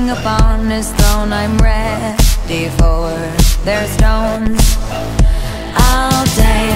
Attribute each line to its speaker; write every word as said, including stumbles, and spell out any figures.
Speaker 1: king upon his throne. I'm ready for their stones. I'll dance